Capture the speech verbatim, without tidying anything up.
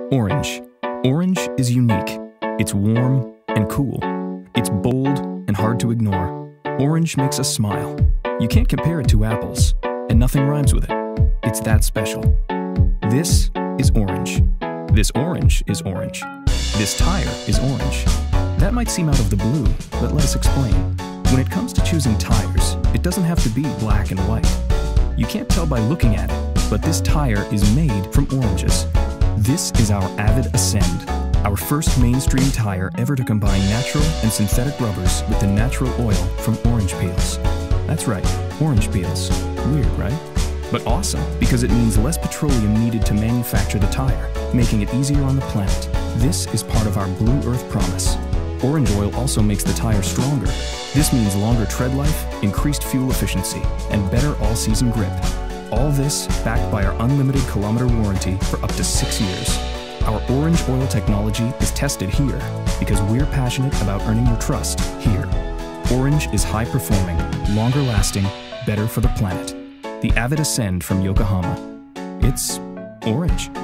Orange. Orange is unique. It's warm and cool. It's bold and hard to ignore. Orange makes us smile. You can't compare it to apples, and nothing rhymes with it. It's that special. This is orange. This orange is orange. This tire is orange. That might seem out of the blue, but let us explain. When it comes to choosing tires, it doesn't have to be black and white. You can't tell by looking at it, but this tire is made from oranges. This is our Avid Ascend, our first mainstream tire ever to combine natural and synthetic rubbers with the natural oil from orange peels. That's right, orange peels. Weird, right? But awesome, because it means less petroleum needed to manufacture the tire, making it easier on the planet. This is part of our Blue Earth promise. Orange oil also makes the tire stronger. This means longer tread life, increased fuel efficiency, and better all-season grip. All this backed by our unlimited kilometer warranty for up to six years. Our orange oil technology is tested here because we're passionate about earning your trust here. Orange is high-performing, longer-lasting, better for the planet. The Avid Ascend from Yokohama. It's orange.